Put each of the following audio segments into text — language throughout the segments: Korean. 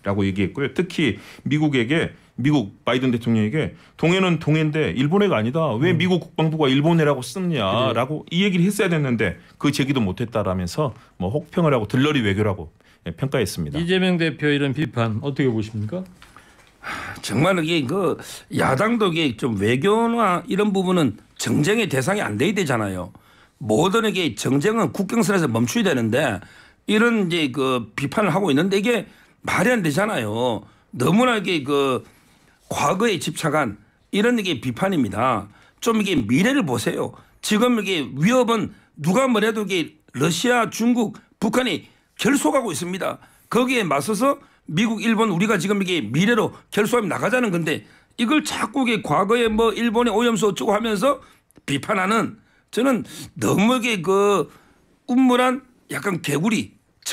동해라고 얘기했고요. 특히 미국 바이든 대통령에게 동해는 동해인데 일본해가 아니다. 왜 미국 국방부가 일본해라고 쓰느냐라고 이 얘기를 했어야 됐는데 그 제기도 못했다라면서 뭐 혹평을 하고 들러리 외교라고 평가했습니다. 이재명 대표 이런 비판 어떻게 보십니까? 정말 이게 그 야당도 이게 좀 외교나 이런 부분은 정쟁의 대상이 안 돼야 되잖아요. 모든 이게 정쟁은 국경선에서 멈춰야 되는데 이런 이제 그 비판을 하고 있는데 이게 말이 안 되잖아요. 너무나 이게 그 과거에 집착한 이런 이게 비판입니다. 좀 이게 미래를 보세요. 지금 이게 위협은 누가 뭐래도 이게 러시아, 중국, 북한이 결속하고 있습니다. 거기에 맞서서 미국, 일본 우리가 지금 이게 미래로 결속하면 나가자는 건데 이걸 자꾸 이게 과거에 뭐 일본의 오염수 어쩌고 하면서 비판하는 저는 너무 이게 그 음모란 약간 개구리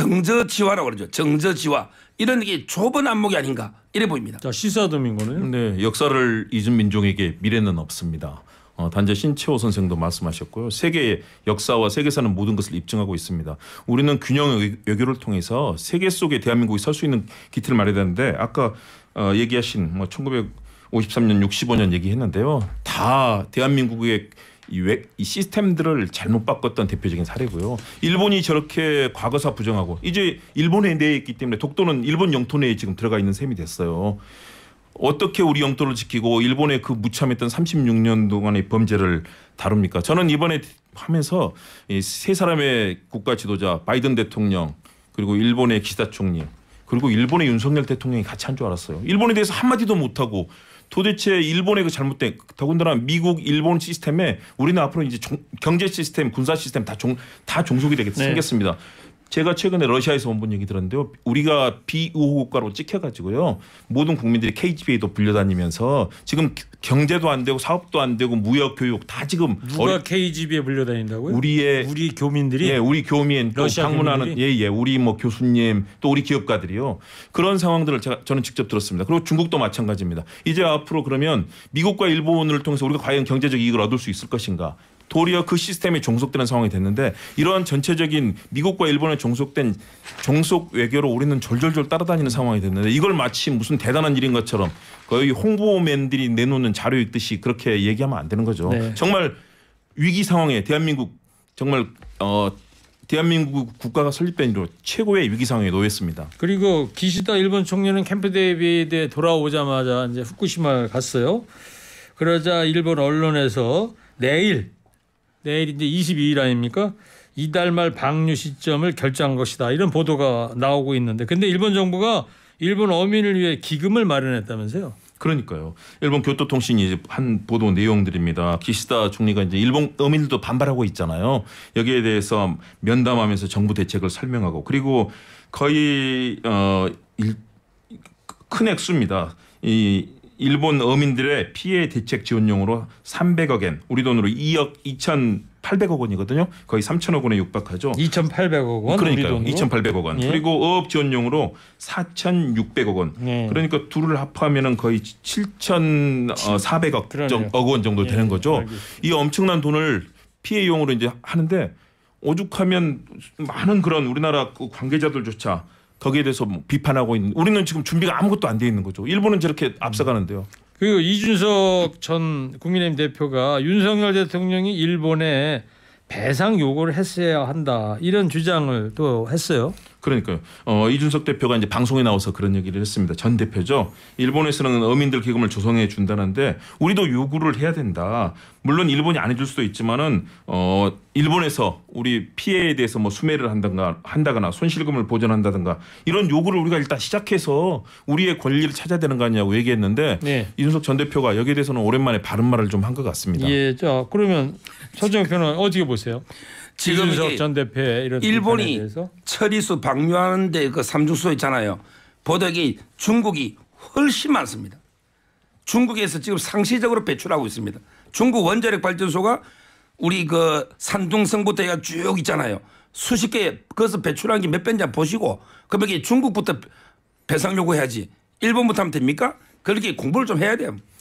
정저지화라고 그러죠. 정저지화 이런 게 좁은 안목이 아닌가 이래 보입니다. 자 시사도민고는 네, 역사를 잊은 민족에게 미래는 없습니다. 단재 신채호 선생도 말씀하셨고요. 세계의 역사와 세계사는 모든 것을 입증하고 있습니다. 우리는 균형 외교를 통해서 세계 속에 대한민국이 설 수 있는 기틀을 마련해야 되는데 아까 얘기하신 뭐 1953년, 65년 얘기했는데요. 다 대한민국의 이 시스템들을 잘못 바꿨던 대표적인 사례고요. 일본이 저렇게 과거사 부정하고 이제 일본에 내에 있기 때문에 독도는 일본 영토 내에 지금 들어가 있는 셈이 됐어요. 어떻게 우리 영토를 지키고 일본의 그 무참했던 36년 동안의 범죄를 다룹니까? 저는 이번에 하면서 이 세 사람의 국가 지도자 바이든 대통령 그리고 일본의 기시다 총리 그리고 일본의 윤석열 대통령이 같이 한 줄 알았어요. 일본에 대해서 한마디도 못하고 도대체 일본의 그 잘못된 더군다나 미국 일본 시스템에 우리는 앞으로 이제 경제 시스템 군사 시스템 다 종속이 되게 생겼습니다. 제가 최근에 러시아에서 온 분 얘기 들었는데요. 우리가 비우호 국가로 찍혀가지고요. 모든 국민들이 KGB에도 불려다니면서 지금 경제도 안 되고 사업도 안 되고 무역 교육 다 지금 누가 KGB에 불려다닌다고요? 우리 교민들이? 예, 우리 교민 또 러시아 방문하는 예예 우리 뭐 교수님 또 우리 기업가들이요. 그런 상황들을 저는 직접 들었습니다. 그리고 중국도 마찬가지입니다. 이제 앞으로 그러면 미국과 일본을 통해서 우리가 과연 경제적 이익을 얻을 수 있을 것인가? 도리어 그 시스템에 종속되는 상황이 됐는데 이러한 전체적인 미국과 일본에 종속된 종속 외교로 우리는 졸졸졸 따라다니는 상황이 됐는데 이걸 마치 무슨 대단한 일인 것처럼 거의 홍보맨들이 내놓는 자료 읽듯이 그렇게 얘기하면 안 되는 거죠. 네. 정말 위기 상황에 대한민국 정말 대한민국 국가가 설립된 이후로 최고의 위기 상황에 놓였습니다. 그리고 기시다 일본 총리는 캠프 데이비드에 돌아오자마자 이제 후쿠시마에 갔어요. 그러자 일본 언론에서 내일 이제 22일 아닙니까? 이달 말 방류 시점을 결정한 것이다. 이런 보도가 나오고 있는데 근데 일본 정부가 일본 어민을 위해 기금을 마련했다면서요? 그러니까요. 일본 교토통신이 이제 한 보도 내용들입니다. 기시다 총리가 이제 일본 어민들도 반발하고 있잖아요. 여기에 대해서 면담하면서 정부 대책을 설명하고 그리고 거의 큰 액수입니다. 이 일본 어민들의 피해 대책 지원용으로 300억 엔, 우리 돈으로 2억 2,800억 원이거든요. 거의 3천억 원에 육박하죠. 2,800억 원? 그러니까요. 2,800억 원. 예. 그리고 어업 지원용으로 4,600억 원. 예. 그러니까 둘을 합하면은 거의 7,400억 원 정도 되는 거죠. 알겠습니다. 이 엄청난 돈을 피해용으로 이제 하는데 오죽하면 많은 그런 우리나라 관계자들조차 거기에 대해서 뭐 비판하고 있는 우리는 지금 준비가 아무것도 안 돼 있는 거죠. 일본은 저렇게 앞서가는데요. 그리고 이준석 전 국민의힘 대표가 윤석열 대통령이 일본에 배상 요구를 했어야 한다 이런 주장을 또 했어요. 그러니까요. 이준석 대표가 이제 방송에 나와서 그런 얘기를 했습니다. 전 대표죠. 일본에서는 어민들 기금을 조성해 준다는데 우리도 요구를 해야 된다. 물론 일본이 안 해줄 수도 있지만은 일본에서 우리 피해에 대해서 뭐 수매를 한다거나 손실금을 보전한다든가 이런 요구를 우리가 일단 시작해서 우리의 권리를 찾아야 되는 거 아니냐고 얘기했는데 네. 이준석 전 대표가 여기에 대해서는 오랜만에 바른 말을 좀 한 것 같습니다. 예, 자 그러면 서정혁 변호사 어떻게 보세요? 지금 이준석 전 대표의 이런 일본이 대해서? 처리수 방류하는데 그 삼중수 있잖아요. 보다기 중국이 훨씬 많습니다. 중국에서 지금 상시적으로 배출하고 있습니다. 중국 원자력 발전소가 우리 그 산둥성부터 해가 쭉 있잖아요. 수십 개 거기서 배출한 게 몇 배인지 보시고 그럼 여기 중국부터 배상 요구해야지. 일본부터 하면 됩니까? 그렇게 공부를 좀 해야 돼요.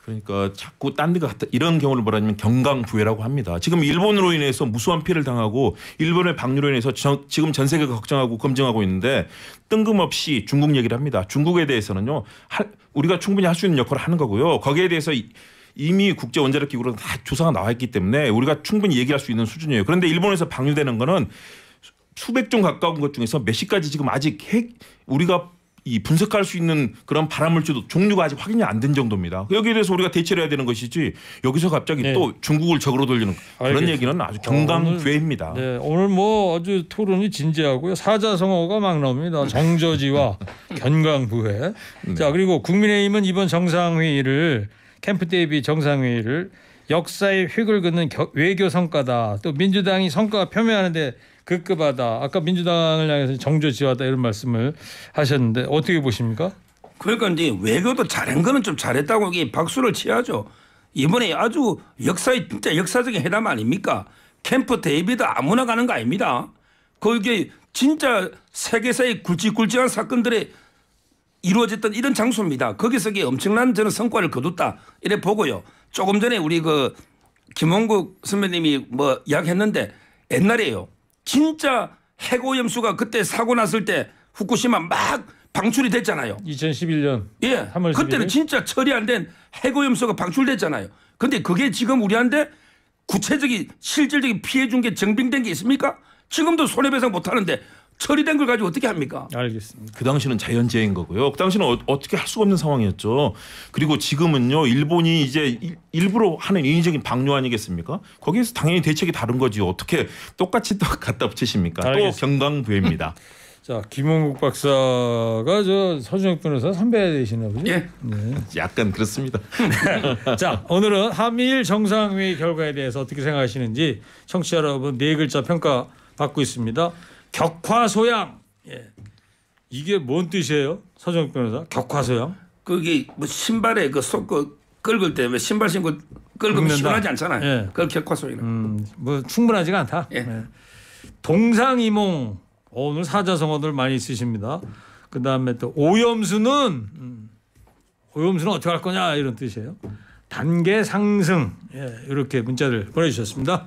그러니까 자꾸 딴 데 갔다 이런 경우를 뭐라냐면 경강부회라고 합니다. 지금 일본으로 인해서 무수한 피해를 당하고 일본의 방류로 인해서 지금 전 세계가 걱정하고 검증하고 있는데 뜬금없이 중국 얘기를 합니다. 중국에 대해서는요. 우리가 충분히 할 수 있는 역할을 하는 거고요. 거기에 대해서 이미 국제 원자력 기구로 다 조사가 나와 있기 때문에 우리가 충분히 얘기할 수 있는 수준이에요. 그런데 일본에서 방류되는 거는 수백 종 가까운 것 중에서 몇 시까지 지금 아직 우리가 이 분석할 수 있는 그런 발암물질도 종류가 아직 확인이 안 된 정도입니다. 여기에 대해서 우리가 대처를 해야 되는 것이지 여기서 갑자기 네. 또 중국을 적으로 돌리는 그런 알겠습니다. 얘기는 아주 경강부회입니다. 네, 오늘 뭐 아주 토론이 진지하고요. 사자성어가 막 나옵니다. 정저지와 견강부회. 자, 그리고 국민의힘은 이번 정상회의를 캠프 데이비 정상회의를 역사의 획을 긋는 외교 성과다. 또 민주당이 성과가 표명하는데 급급하다. 아까 민주당을 향해서 정조지하다 이런 말씀을 하셨는데 어떻게 보십니까? 그러니까 이제 외교도 잘한 거는 좀 잘했다고 이게 박수를 치야죠. 이번에 아주 진짜 역사적인 회담 아닙니까? 캠프 데이비드 아무나 가는 거 아닙니다. 거기에 진짜 세계사의 굵직굵직한 사건들에 이루어졌던 이런 장소입니다. 거기서 엄청난 저는 성과를 거뒀다 이래 보고요. 조금 전에 우리 김홍국 선배님이 뭐 이야기했는데 옛날에요. 진짜 핵오염수가 그때 사고 났을 때 후쿠시마 막 방출이 됐잖아요. 2011년 예, 3월 11일. 그때는 진짜 처리 안 된 핵오염수가 방출됐잖아요. 근데 그게 지금 우리한테 구체적인 실질적인 피해 준 게 정빙된 게 있습니까? 지금도 손해배상 못 하는데 처리된 걸 가지고 어떻게 합니까? 알겠습니다. 그 당시는 자연재해인 거고요. 그 당시는 어떻게 할 수가 없는 상황이었죠. 그리고 지금은요. 일본이 이제 일부러 하는 인위적인 방류 아니겠습니까? 거기에서 당연히 대책이 다른 거지. 어떻게 똑같이 또 갖다 붙이십니까? 알겠습니다. 또 경강부회입니다. 자, 김홍국 박사가 저 서준혁 변호사 선배 되시나 보죠? 예. 네. 약간 그렇습니다. 자, 오늘은 한미일 정상회의 결과에 대해서 어떻게 생각하시는지 청취자 여러분 네 글자 평가 받고 있습니다. 격화소양. 예. 이게 뭔 뜻이에요? 서준혁 변호사. 격화소양. 그게 뭐 신발에 속 긁을 때 왜 신발 신고 긁으면 긁는다. 시원하지 않잖아요. 예. 그걸 격화소리는. 뭐 충분하지가 않다. 예. 예. 동상이몽. 오늘 사자성어들 많이 쓰십니다. 그다음에 또 오염수는 어떻게 할 거냐 이런 뜻이에요. 단계 상승. 예, 이렇게 문자를 보내주셨습니다.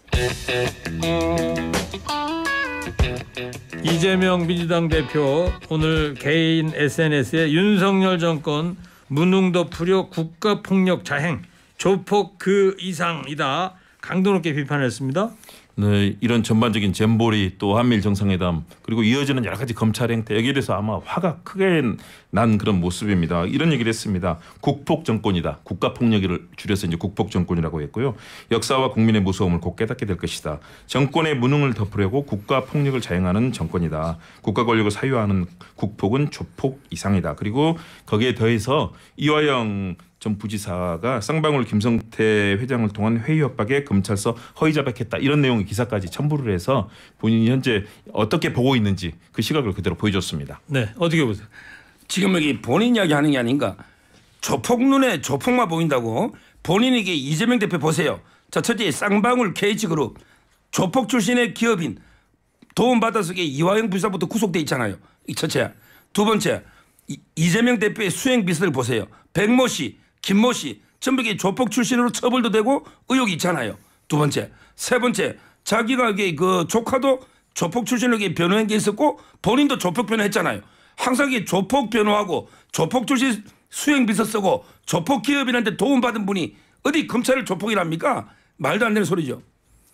이재명 민주당 대표 오늘 개인 SNS에 윤석열 정권 무능 덮으려 국가폭력 자행 조폭 그 이상이다 강도 높게 비판했습니다. 네, 이런 전반적인 잼보리 또 한미일 정상회담 그리고 이어지는 여러 가지 검찰 행태 여기에 대해서 아마 화가 크게 난 그런 모습입니다. 이런 얘기를 했습니다. 국폭 정권이다. 국가폭력을 줄여서 이제 국폭 정권이라고 했고요. 역사와 국민의 무서움을 곧 깨닫게 될 것이다. 정권의 무능을 덮으려고 국가폭력을 자행하는 정권이다. 국가 권력을 사유하는 국폭은 조폭 이상이다. 그리고 거기에 더해서 이화영 전 부지사가 쌍방울 김성태 회장을 통한 회의 협박에 검찰서 허위 자백했다. 이런 내용의 기사까지 첨부를 해서 본인이 현재 어떻게 보고 있는지 그 시각을 그대로 보여줬습니다. 네, 어떻게 보세요? 지금 여기 본인 이야기 하는 게 아닌가. 조폭 눈에 조폭만 보인다고 본인에게 이재명 대표 보세요. 자, 첫째 쌍방울 KH그룹 조폭 출신의 기업인 도움받아서 이화영 부지사부터 구속돼 있잖아요. 이 첫째. 두 번째 이재명 대표의 수행 비서를 보세요. 백모 씨, 김모 씨 전부 조폭 출신으로 처벌도 되고 의혹이 있잖아요. 두 번째. 세 번째 자기가 그 조카도 조폭 출신으로 변호한 게 있었고 본인도 조폭 변호했잖아요. 항상 조폭 변호하고 조폭 출신 수행 비서 쓰고 조폭 기업인한테 도움받은 분이 어디 검찰을 조폭이랍니까? 말도 안 되는 소리죠.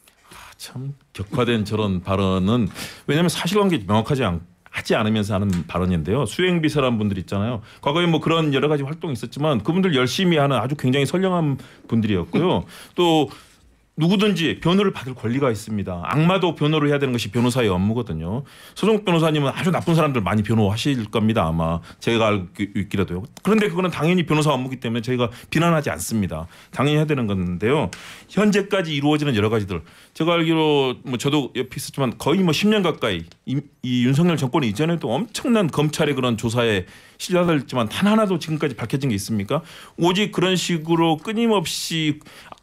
참 격화된 저런 발언은 왜냐하면 사실관계 하지 않으면서 하는 발언인데요. 수행비서란 분들 있잖아요. 과거에 뭐 그런 여러 가지 활동이 있었지만 그분들 열심히 하는 아주 굉장히 선량한 분들이었고요. 또 누구든지 변호를 받을 권리가 있습니다. 악마도 변호를 해야 되는 것이 변호사의 업무거든요. 서정욱 변호사님은 아주 나쁜 사람들 많이 변호하실 겁니다. 아마 제가 알고 있기라도요. 그런데 그거는 당연히 변호사 업무이기 때문에 저희가 비난하지 않습니다. 당연히 해야 되는 건데요. 현재까지 이루어지는 여러 가지들 제가 알기로 뭐 저도 옆에 있었지만 거의 뭐 10년 가까이 이 윤석열 정권 이전에도 엄청난 검찰의 그런 조사에 실려들었지만 단 하나도 지금까지 밝혀진 게 있습니까? 오직 그런 식으로 끊임없이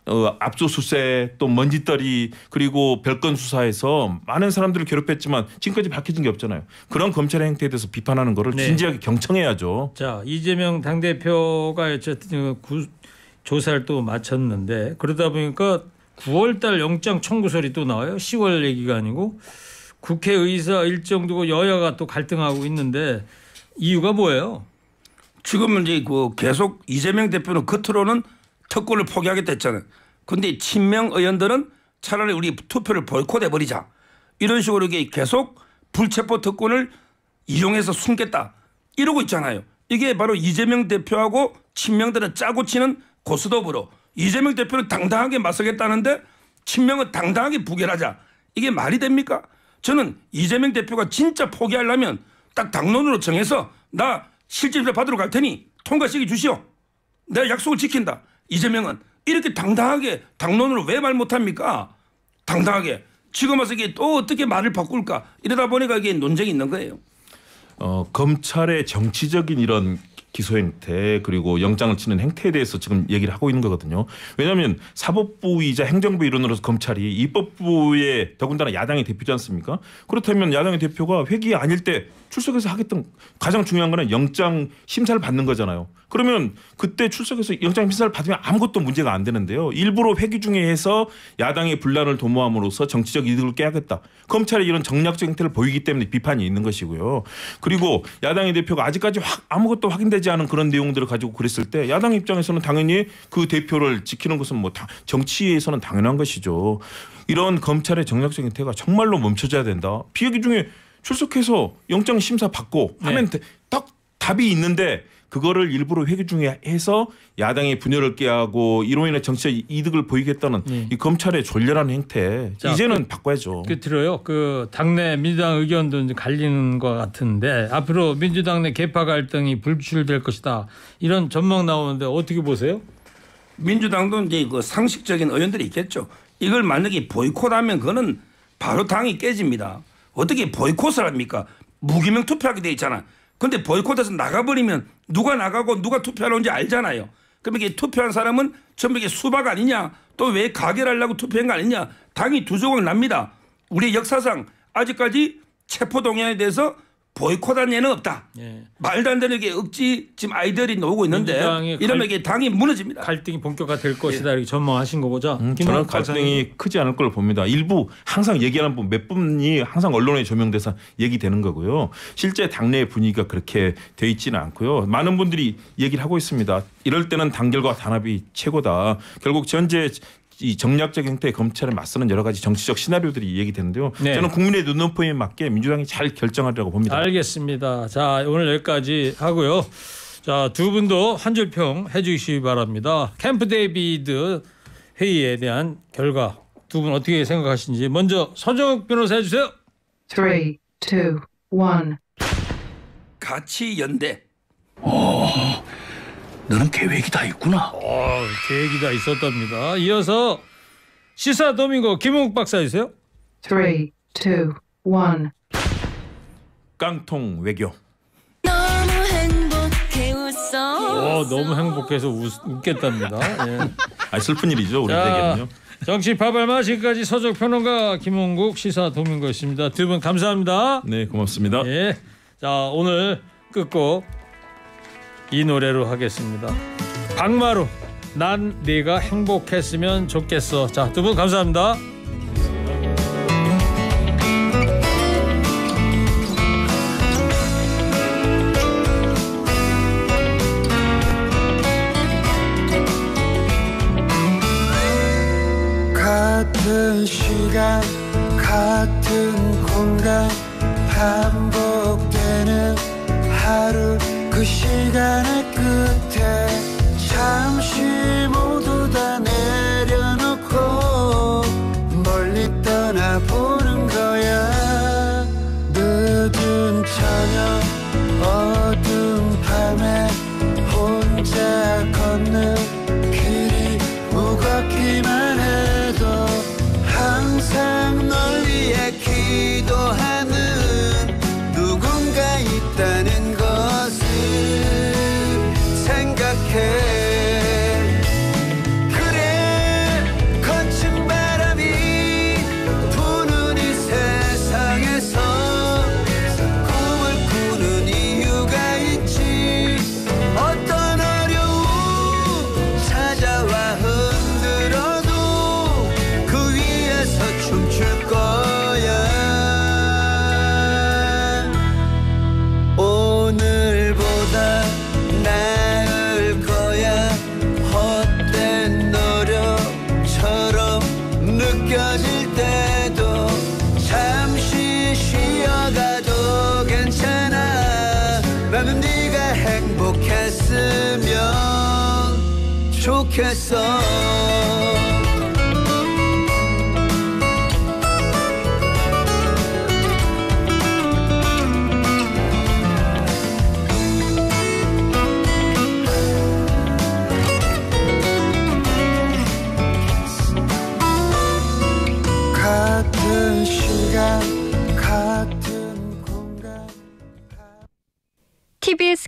압수수색 또 먼지떨이 그리고 별건 수사에서 많은 사람들을 괴롭혔지만 지금까지 밝혀진 게 없잖아요. 그런 검찰의 행태에 대해서 비판하는 거를 네. 진지하게 경청해야죠. 자, 이재명 당대표가 어쨌든 조사를 또 마쳤는데 그러다 보니까 9월달 영장 청구설이 또 나와요. 10월 얘기가 아니고 국회의사 일정 두고 여야가 또 갈등하고 있는데 이유가 뭐예요? 지금은 이제 그 계속 이재명 대표는 겉으로는 특권을 포기하겠다 했잖아요. 근데 친명 의원들은 차라리 우리 투표를 보이콧해 버리자. 이런 식으로 이게 계속 불체포 특권을 이용해서 숨겠다. 이러고 있잖아요. 이게 바로 이재명 대표하고 친명들은 짜고 치는 고스톱으로 이재명 대표는 당당하게 맞서겠다는데 친명은 당당하게 부결하자. 이게 말이 됩니까? 저는 이재명 대표가 진짜 포기하려면 딱 당론으로 정해서 나 실질적 받으러 갈 테니 통과시켜 주시오. 내가 약속을 지킨다. 이재명은 이렇게 당당하게 당론으로 왜 말 못합니까? 당당하게. 지금 와서 이게 또 어떻게 말을 바꿀까? 이러다 보니까 이게 논쟁이 있는 거예요. 검찰의 정치적인 이런 기소 행태 그리고 영장을 치는 행태에 대해서 지금 얘기를 하고 있는 거거든요. 왜냐하면 사법부이자 행정부 일원으로서 검찰이 입법부의 더군다나 야당의 대표지 않습니까? 그렇다면 야당의 대표가 회기 아닐 때 출석해서 하겠던 가장 중요한 거는 영장 심사를 받는 거잖아요. 그러면 그때 출석해서 영장 심사를 받으면 아무것도 문제가 안 되는데요. 일부러 회기 중에 해서 야당의 분란을 도모함으로써 정치적 이득을 깨야겠다. 검찰의 이런 정략적 행태를 보이기 때문에 비판이 있는 것이고요. 그리고 야당의 대표가 아직까지 아무것도 확인되지 않은 그런 내용들을 가지고 그랬을 때 야당 입장에서는 당연히 그 대표를 지키는 것은 뭐 정치에서는 당연한 것이죠. 이런 검찰의 정략적 행태가 정말로 멈춰져야 된다. 비회기 중에 출석해서 영장 심사 받고 하면 딱 답이 있는데 그거를 일부러 회기 중에 해서 야당의 분열을 깨하고 이로 인해 정치적 이득을 보이겠다는 이 검찰의 졸렬한 행태 자, 이제는 바꿔야죠. 들어요. 그 당내 민주당 의견도 이제 갈리는 것 같은데 앞으로 민주당 내 계파 갈등이 불출될 것이다. 이런 전망 나오는데 어떻게 보세요? 민주당도 이제 그 상식적인 의원들이 있겠죠. 이걸 만약에 보이콧하면 그거는 바로 당이 깨집니다. 어떻게 보이콧을 합니까? 무기명 투표하게 돼 있잖아. 근데 보이콧해서 나가버리면 누가 나가고 누가 투표하러 온지 알잖아요. 그럼 이게 투표한 사람은 전부 이게 수박 아니냐? 또 왜 가결하려고 투표한 거 아니냐? 당이 두 조각 납니다. 우리 역사상 아직까지 체포동의안에 대해서 보이콧한 예는 없다. 예. 말도 안 되는 게 억지 지금 아이들이 나오고 있는데 이러면 이게 당이 무너집니다. 갈등이 본격화될 것이다 이렇게 전망하신 거고 자. 저는 갈등이 크지 않을 걸 봅니다. 일부 항상 얘기하는 분 몇 분이 항상 언론에 조명돼서 얘기되는 거고요. 실제 당내의 분위기가 그렇게 돼 있지는 않고요. 많은 분들이 얘기를 하고 있습니다. 이럴 때는 단결과 단합이 최고다. 결국 현재 이 정략적 행태의 검찰에 맞서는 여러 가지 정치적 시나리오들이 얘기되는데요. 네. 저는 국민의 눈높이에 맞게 민주당이 잘 결정하리라고 봅니다. 알겠습니다. 자 오늘 여기까지 하고요. 자 두 분도 한 줄 평 해주시기 바랍니다. 캠프 데이비드 회의에 대한 결과 두 분 어떻게 생각하시는지 먼저 서정욱 변호사 해주세요. 3, 2, 1. 같이 연대. 너는 계획이 다 있구나. 계획이 다 있었답니다. 이어서 시사 도민고 김웅국 박사 해주세요. 3, 2, 1. 깡통 외교. 너무 행복해 웃어. 너무 행복해서 웃겠답니다. 예. 슬픈 일이죠. 우리에게는요. 정치 파발마 지금까지 서적 평론가 김웅국 시사 도민고였습니다. 두 분 감사합니다. 네, 고맙습니다. 예. 자 오늘 끝곡 이 노래로 하겠습니다. 박마루 난 네가 행복했으면 좋겠어. 자 두 분 감사합니다. 같은 시간 같은 공간 반복되는 하루 그 시간의 끝에 잠시 모두 다 내려놓고 멀리 떠나보는 거야. 늦은 저녁 어두운 밤에 혼자 걷는 길이 무겁기만 해도 항상 널 위해 기도하는 누군가 있다는 것을 네가 행복했으면 좋겠어. 같은 시간 같은 공간. TBS.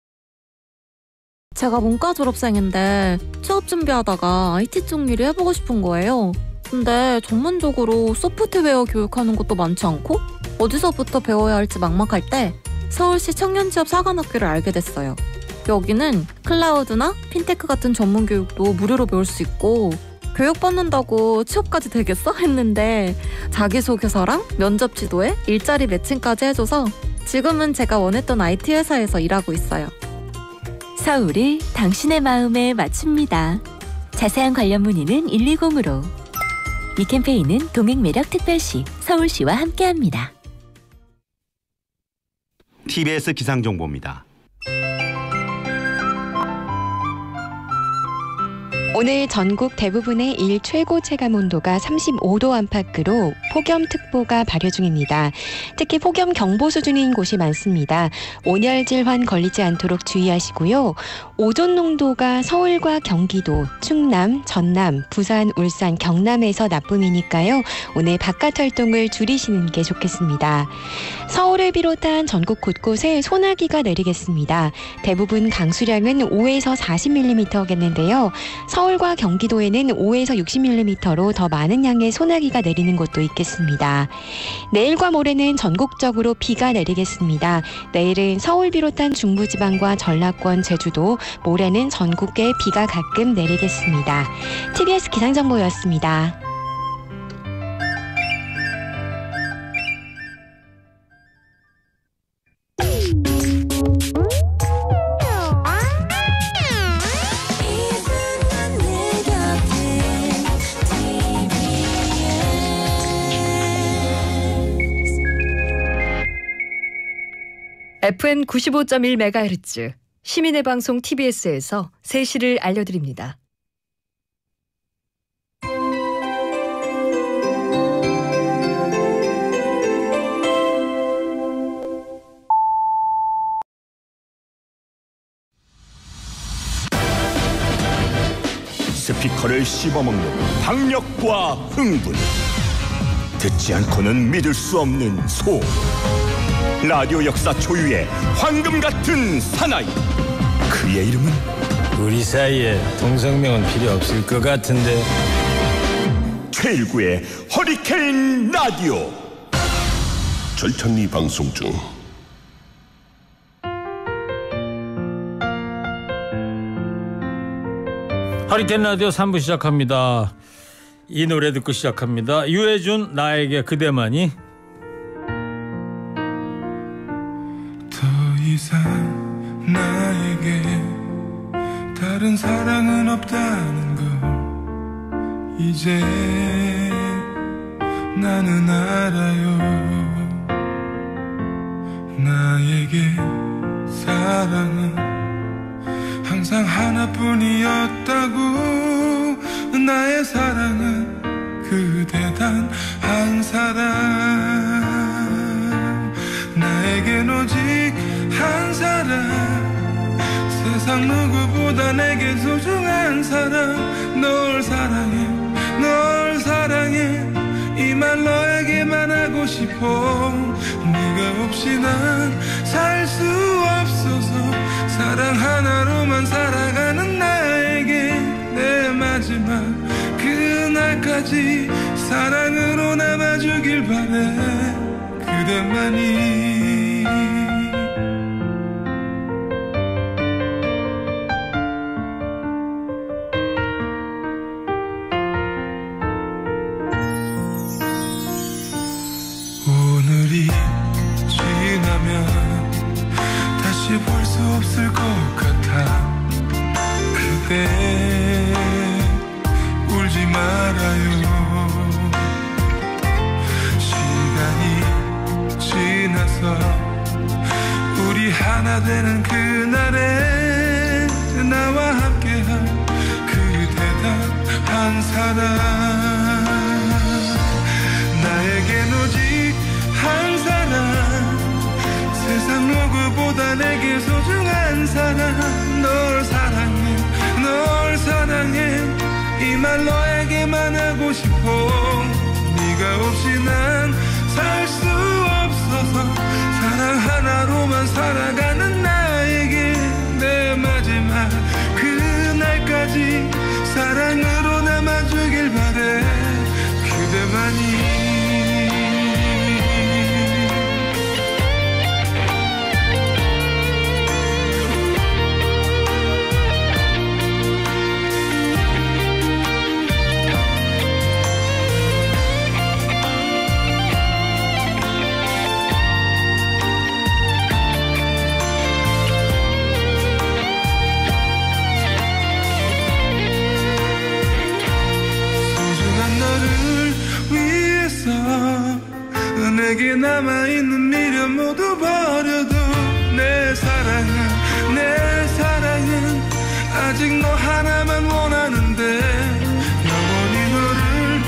제가 문과 졸업생인데 취업 준비하다가 IT 쪽 일을 해보고 싶은 거예요. 근데 전문적으로 소프트웨어 교육하는 것도 많지 않고 어디서부터 배워야 할지 막막할 때 서울시 청년취업 사관학교를 알게 됐어요. 여기는 클라우드나 핀테크 같은 전문 교육도 무료로 배울 수 있고 교육받는다고 취업까지 되겠어? 했는데 자기소개서랑 면접 지도에 일자리 매칭까지 해줘서 지금은 제가 원했던 IT 회사에서 일하고 있어요. 서울을 당신의 마음에 맞춥니다. 자세한 관련 문의는 120으로. 이 캠페인은 동행매력특별시 서울시와 함께합니다. TBS 기상정보입니다. 오늘 전국 대부분의 일 최고 체감 온도가 35도 안팎으로 폭염특보가 발효 중입니다. 특히 폭염 경보 수준인 곳이 많습니다. 온열 질환 걸리지 않도록 주의하시고요. 오존 농도가 서울과 경기도, 충남, 전남, 부산, 울산, 경남에서 나쁨이니까요. 오늘 바깥 활동을 줄이시는 게 좋겠습니다. 서울을 비롯한 전국 곳곳에 소나기가 내리겠습니다. 대부분 강수량은 5에서 40mm겠는데요. 서울과 경기도에는 5에서 60mm로 더 많은 양의 소나기가 내리는 곳도 있겠습니다. 내일과 모레는 전국적으로 비가 내리겠습니다. 내일은 서울 비롯한 중부지방과 전라권, 제주도, 모레는 전국에 비가 가끔 내리겠습니다. TBS 기상정보였습니다. FM 95.1MHz 시민의 방송 TBS에서 3시를 알려드립니다. 스피커를 씹어먹는 박력과 흥분, 듣지 않고는 믿을 수 없는 소음. 라디오 역사 초유의 황금 같은 사나이, 그의 이름은 우리 사이에 동성명은 필요 없을 것 같은데. 최일구의 허리케인 라디오. 절찬리 방송 중. 허리케인 라디오 3부 시작합니다. 이 노래 듣고 시작합니다. 유해준, 나에게 그대만이. 더 이상 나에게 다른 사랑은 없다는 걸 이제 나는 알아요. 나에게 사랑은 항상 하나뿐이었다고. 나의 사랑은 그대 단 한 사람. 나에겐 오직 한 사람, 세상 누구보다 내게 소중한 사람. 널 사랑해, 널 사랑해, 이 말 너에게만 하고 싶어. 네가 없이 난 살 수 없어서 사랑 하나로만 살아가는 나에게 내 마지막 그날까지 사랑으로 남아주길 바래. 그대만이. 오늘이 지나면 다시 볼 수 없을 것 같아. 그대 울지 말아요. 시간이 지나서 우리 하나 하나 되는 그날에 나와 함께한 그 대단한 사랑 나에겐 오직 한 사람 세상 누구보다 내게 소중한 사람 널 사랑해 이 말 너에게만 하고 싶어 네가 없이 난 살 수 없어서 사랑 하나로만 살아가는 나에게 내 마지막 그날까지 사랑으로 남아주길 바래 그대만이 내게 남아있는 미련 모두 버려도 내 사랑은 아직 너 하나만 원하는데 영원히 너를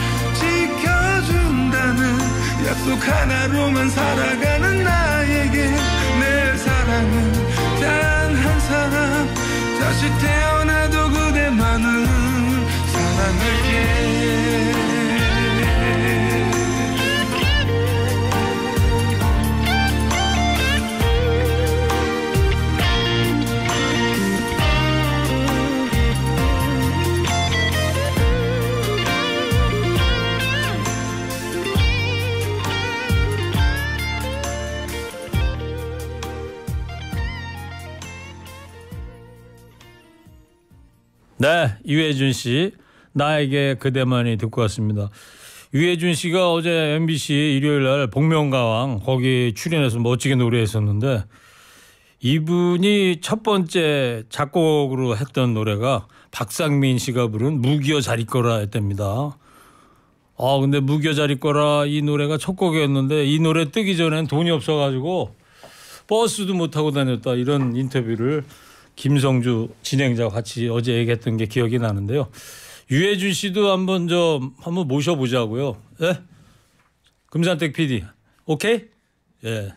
지켜준다는 약속 하나로만 살아가는 나에게 내 사랑은 단 한 사람 다시 태어나도 그대만을 사랑할게 네, 유해준 씨 나에게 그대만이 듣고 왔습니다. 유해준 씨가 어제 MBC 일요일 날 복면가왕 거기 출연해서 멋지게 노래했었는데 이분이 첫 번째 작곡으로 했던 노래가 박상민 씨가 부른 무기여 잘 있거라 했답니다. 근데 무기여 잘 있거라 이 노래가 첫 곡이었는데 이 노래 뜨기 전엔 돈이 없어가지고 버스도 못 타고 다녔다 이런 인터뷰를 김성주 진행자와 같이 어제 얘기했던 게 기억이 나는데요. 유해준 씨도 한번 모셔보자고요. 예? 금산택 PD, 오케이? 예.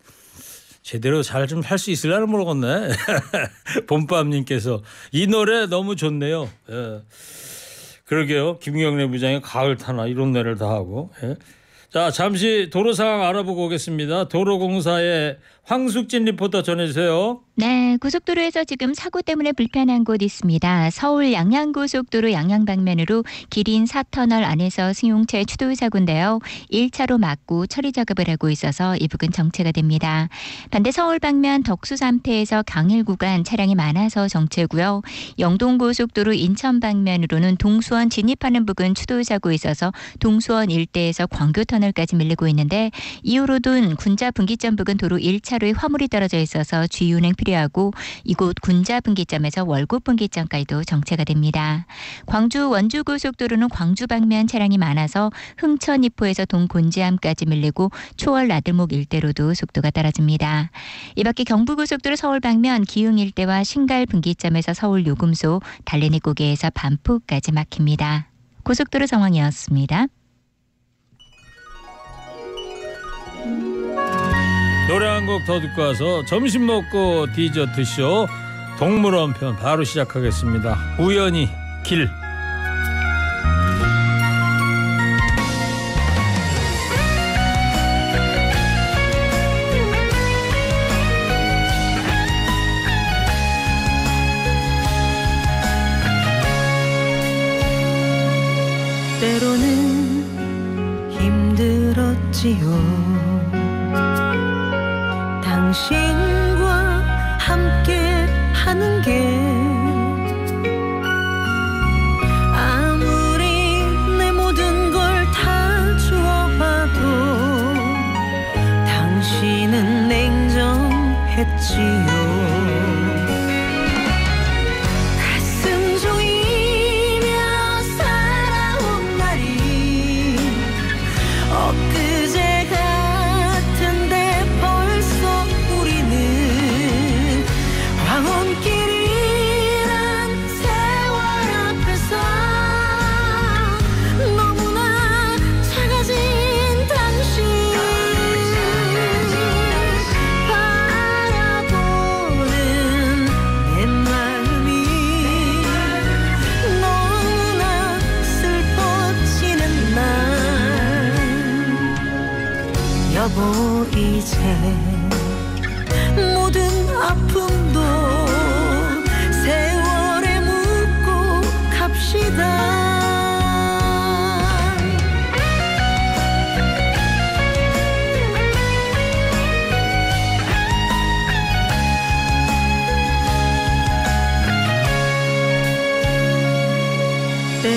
제대로 잘 좀 할 수 있으려나 모르겠네. 봄밤님께서 이 노래 너무 좋네요. 예. 그러게요. 김경래 부장이 가을 타나 이런 노래를 다 하고. 예. 자, 잠시 도로 상황 알아보고 오겠습니다. 도로공사의 황숙진 리포터 전해주세요. 네, 고속도로에서 지금 사고 때문에 불편한 곳 있습니다. 서울 양양고속도로 양양 방면으로 기린 4터널 안에서 승용차 추돌 사고인데요. 1차로 막고 처리 작업을 하고 있어서 이 부근 정체가 됩니다. 반대 서울 방면 덕수 3태에서 강일 구간 차량이 많아서 정체고요. 영동고속도로 인천 방면으로는 동수원 진입하는 부근 추돌 사고 있어서 동수원 일대에서 광교터널까지 밀리고 있는데 이후로는 군자 분기점 부근 도로 1차로에 화물이 떨어져 있어서 주의운행 필요하고 이곳 군자 분기점에서 월곶 분기점까지도 정체가 됩니다. 광주 원주고속도로는 광주 방면 차량이 많아서 흥천 이포에서 동곤지암까지 밀리고 초월 나들목 일대로도 속도가 떨어집니다. 이 밖에 경부고속도로 서울 방면 기흥 일대와 신갈 분기점에서 서울 요금소 달래내 고개에서 반포까지 막힙니다. 고속도로 상황이었습니다. 노래 한 곡 더 듣고 와서 점심 먹고 디저트쇼 동물원 편 바로 시작하겠습니다. 우연히 길. 때로는 힘들었지요. 당신과 함께 하는 게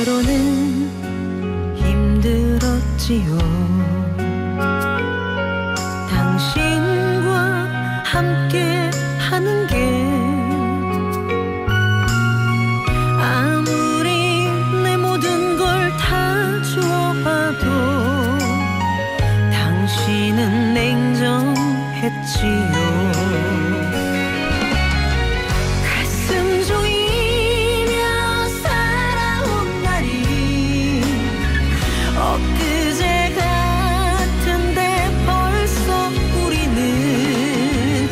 때로는 힘들었지요. 당신과 함께 하는 게 아무리 내 모든 걸 다 주어봐도 당신은 냉정했지요. 가슴 종이며 살아온 날이 엊그제 같은데 벌써 우리는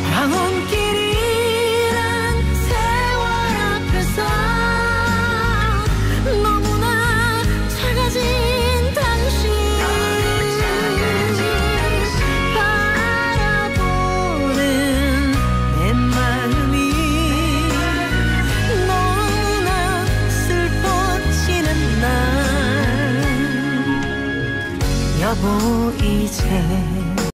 황혼길이란 세월 앞에서 너무나 작아진 당신 바라보는 내 마음이 너무나 슬퍼지는 날. 여보 이제